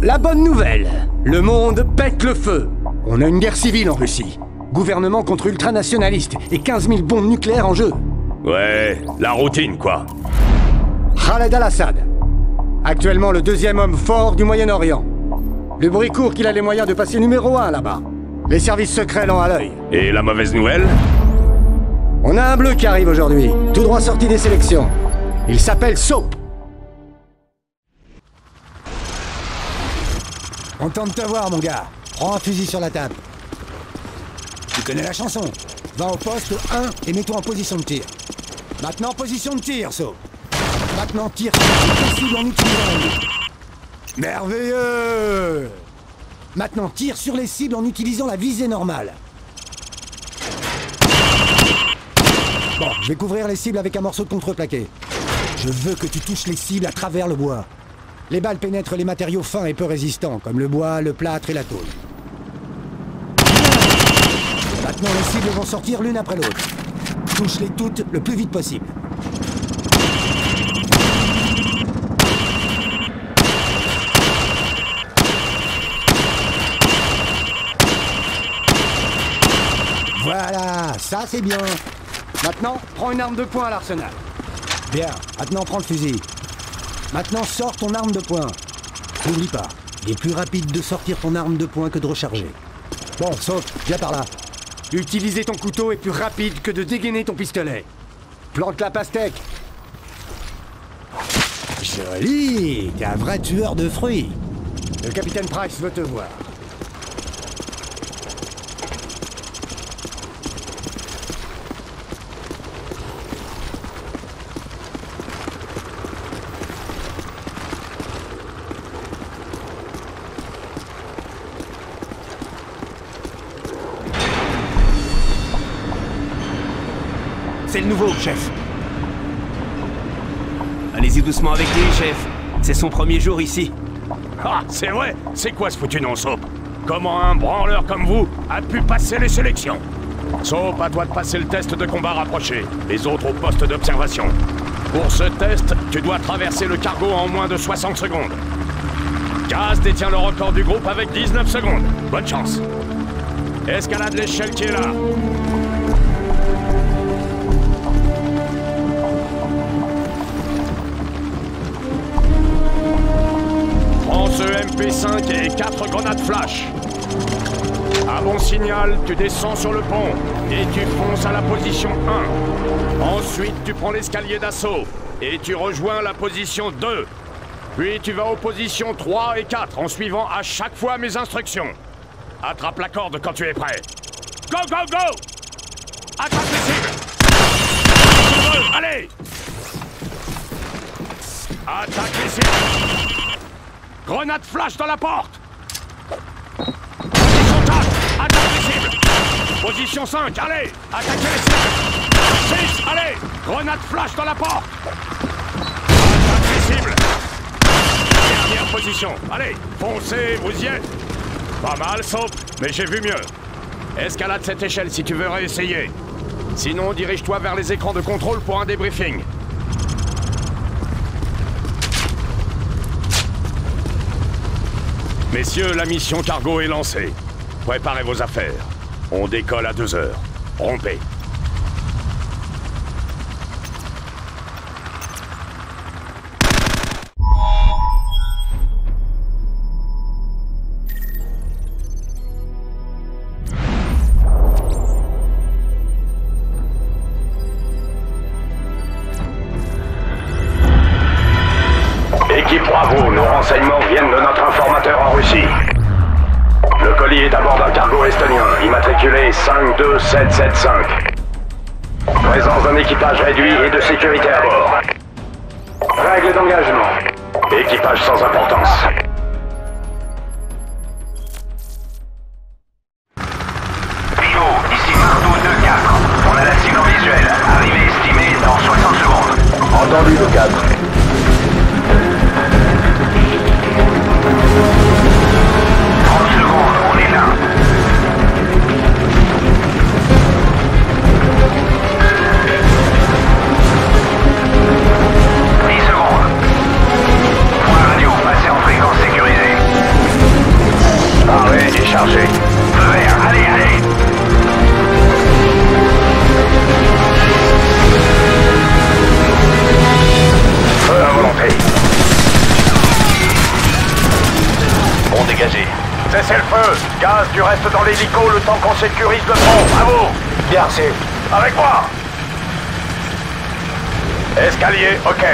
la bonne nouvelle. Le monde pète le feu. On a une guerre civile en Russie. Gouvernement contre ultranationalistes et 15 000 bombes nucléaires en jeu. Ouais, la routine, quoi. Khaled al-Assad. Actuellement le deuxième homme fort du Moyen-Orient. Le bruit court qu'il a les moyens de passer numéro 1 là-bas. Les services secrets l'ont à l'œil. Et la mauvaise nouvelle? On a un bleu qui arrive aujourd'hui, tout droit sorti des sélections. Il s'appelle Soap. Content de te voir, mon gars. Prends un fusil sur la table. Tu connais la chanson. Va au poste 1 et mets-toi en position de tir. Maintenant, position de tir, Soap. Maintenant, tire sur les cibles en utilisant la nuque. Merveilleux! Maintenant, tire sur les cibles en utilisant la visée normale. Bon, je vais couvrir les cibles avec un morceau de contreplaqué. Je veux que tu touches les cibles à travers le bois. Les balles pénètrent les matériaux fins et peu résistants, comme le bois, le plâtre et la tôle. Maintenant, les cibles vont sortir l'une après l'autre. Touche-les toutes le plus vite possible. Voilà, ça c'est bien. Maintenant, prends une arme de poing à l'arsenal. Bien, maintenant prends le fusil. Maintenant sors ton arme de poing. N'oublie pas, il est plus rapide de sortir ton arme de poing que de recharger. Bon, saute, viens par là. Utiliser ton couteau est plus rapide que de dégainer ton pistolet. Plante la pastèque. Joli, t'es un vrai tueur de fruits. Le capitaine Price veut te voir. C'est le nouveau, chef. Allez-y doucement avec lui, chef. C'est son premier jour ici. Ah, c'est vrai? C'est quoi ce foutu nom, Soap? Comment un branleur comme vous a pu passer les sélections? Soap, à toi de passer le test de combat rapproché. Les autres au poste d'observation. Pour ce test, tu dois traverser le cargo en moins de 60 secondes. Gaz détient le record du groupe avec 19 secondes. Bonne chance. Escalade l'échelle qui est là. Prends ce MP5 et 4 grenades flash. À bon signal, tu descends sur le pont et tu fonces à la position 1. Ensuite, tu prends l'escalier d'assaut et tu rejoins la position 2. Puis tu vas aux positions 3 et 4 en suivant à chaque fois mes instructions. Attrape la corde quand tu es prêt. Go, go, go! Attrape les cibles! Allez! Attaque les cibles! Grenade flash dans la porte! Position 4, attaque les cibles! Position 5, allez! Attaquez les cibles! 6, allez! Grenade flash dans la porte! Attaque les cibles! Dernière position, allez! Foncez, vous y êtes! Pas mal, Soap, mais j'ai vu mieux. Escalade cette échelle si tu veux réessayer. Sinon, dirige-toi vers les écrans de contrôle pour un débriefing. Messieurs, la mission cargo est lancée. Préparez vos affaires. On décolle à 2 heures. Rompez. Équipe Bravo, nos renseignements viennent de notre informateur en Russie. Le colis est à bord d'un cargo estonien, immatriculé 52775. Présence d'un équipage réduit et de sécurité à bord. Règle d'engagement. Équipage sans importance. Pico, ici Marteau 2-4. On a la cible en visuel. Arrivée estimée dans 60 secondes. Entendu, le 4. 30 secondes, on est là. 10 secondes. Point radio, passez en fréquence sécurisée. reste dans l'hélico le temps qu'on sécurise le pont. À vous. Bien reçu. Avec moi. Escalier, ok.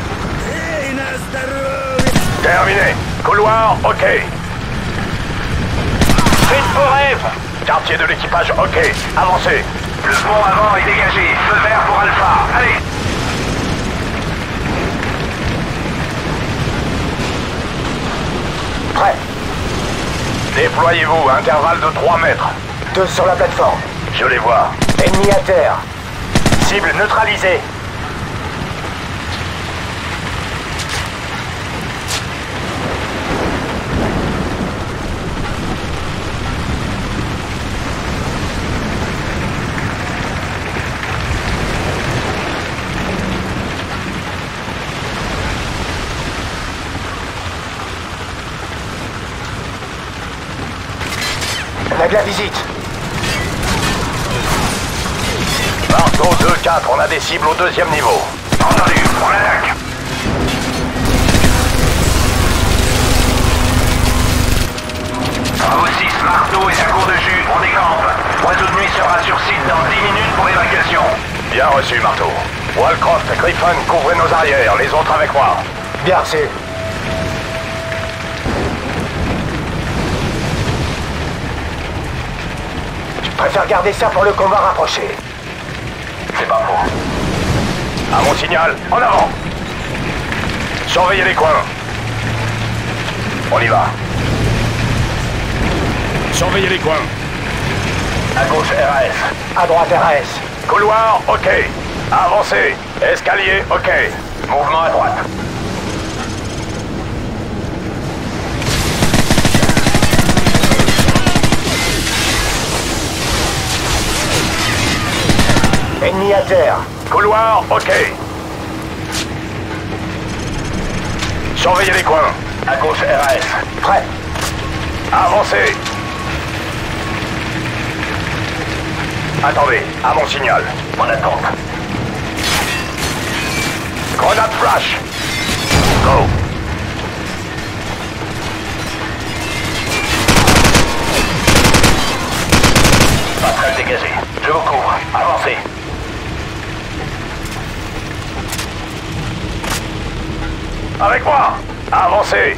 Terminé. Couloir, ok. Faites vos rêves. Quartier de l'équipage, ok. Avancez. Le pont avant est dégagé. Feu vert pour Alpha. Allez. Prêt. Déployez-vous, intervalle de 3 mètres. 2 sur la plateforme. Je les vois. Ennemi à terre. Cible neutralisée. On a de la visite. Marteau 2-4, on a des cibles au 2e niveau. Entendu, on l'attaque. Bravo 6, Marteau et sa cour de jus, on décampe. Oiseau de nuit sera sur site dans 10 minutes pour évacuation. Bien reçu, Marteau. Wallcroft, Griffin, couvrez nos arrières, les autres avec moi. Bien reçu. Je préfère garder ça pour le combat rapproché. C'est pas faux. À mon signal, en avant. Surveillez les coins. On y va. Surveillez les coins. À gauche, RAS. À droite, RAS. Couloir, ok. Avancez. Escalier, ok. Mouvement à droite. Ennemi à terre. Couloir, ok. Surveillez les coins. À gauche, RAS. Prêt. Avancez. Attendez, à mon signal. On attend. Grenade flash. Go. Passerelle dégagée. Je vous couvre. Avancez. Avec moi. Avancez.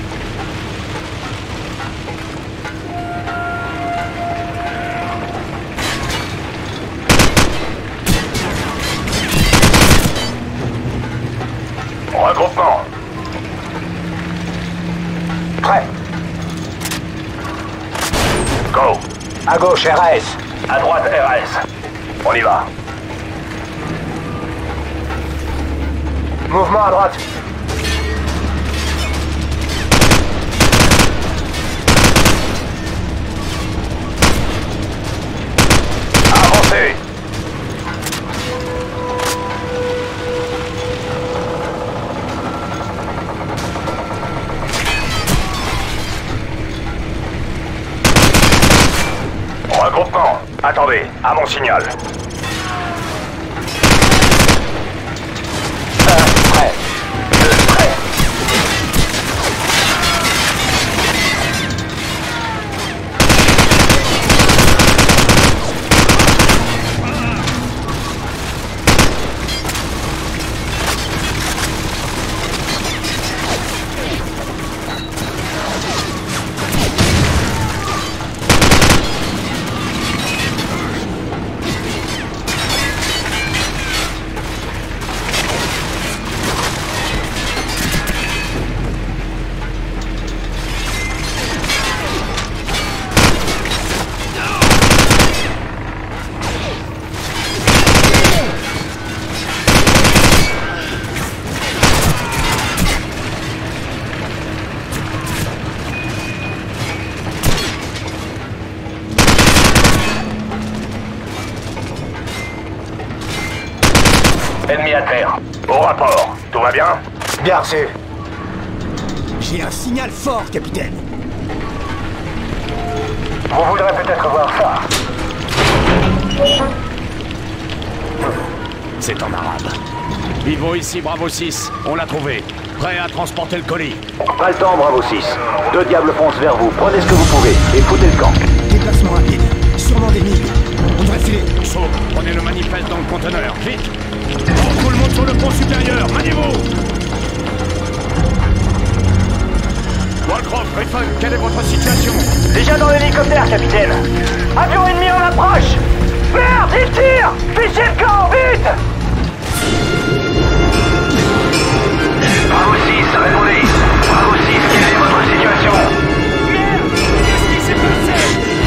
Regroupement. Prêt. Go. À gauche, RAS. À droite, RAS. On y va. Mouvement à droite. Avancez. Regroupement. Attendez, à mon signal. Prêt. Prêt. Ennemi à terre. Au rapport. Tout va bien? Bien reçu. J'ai un signal fort, capitaine. Vous voudrez peut-être voir ça. C'est en arabe. Vivo ici, Bravo 6. On l'a trouvé. Prêt à transporter le colis. Pas le temps, Bravo 6. 2 diables foncent vers vous. Prenez ce que vous pouvez et foutez le camp. Déplacement rapide. Sûrement des mines. On devrait filer. Saut, prenez le manifeste dans le conteneur, vite. Bon, tout le monde sur le pont supérieur, maniez-vous. Wallcroft, Griffon, quelle est votre situation? Déjà dans l'hélicoptère, capitaine. Avion ennemi en approche. Merde, il tire. Fichez le camp, vite. Bravo 6, répondez. Bravo 6, quelle est votre situation? Merde, qu'est-ce qui s'est passé?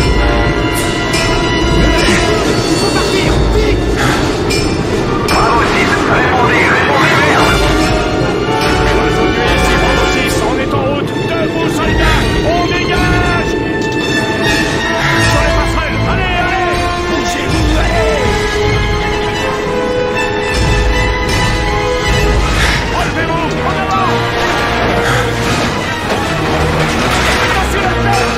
Il faut partir. Vite. Bravo 6, répondez, merde. Aujourd'hui, ici, Bravo 6, on est en route. Debout, soldats, on dégage. Sur les passerelles, allez, allez. Bougez-vous, allez. Relevez-vous, en avant. Attention la tête.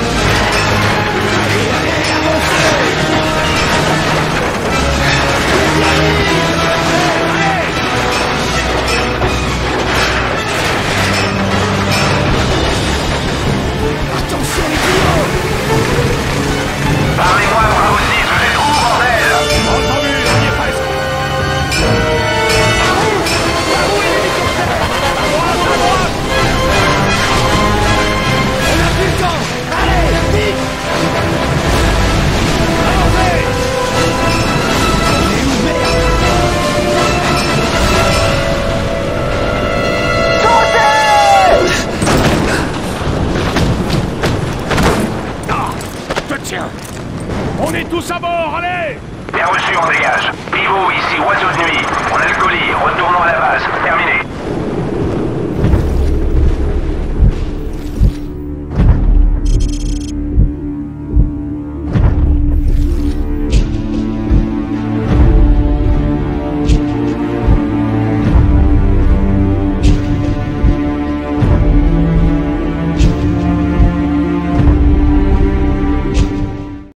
Attention les pilotes. Parlez-moi, Bravo 6, vous êtes où, bordel? Entendu, on y est presque. On a plus le temps. Allez, vite. Avancez. On est où, merde? Te tiens. On est tous à bord, allez. Bien reçu, on dégage. Pivot, ici, oiseau de nuit. On a le colis, retournons à la base. Terminé.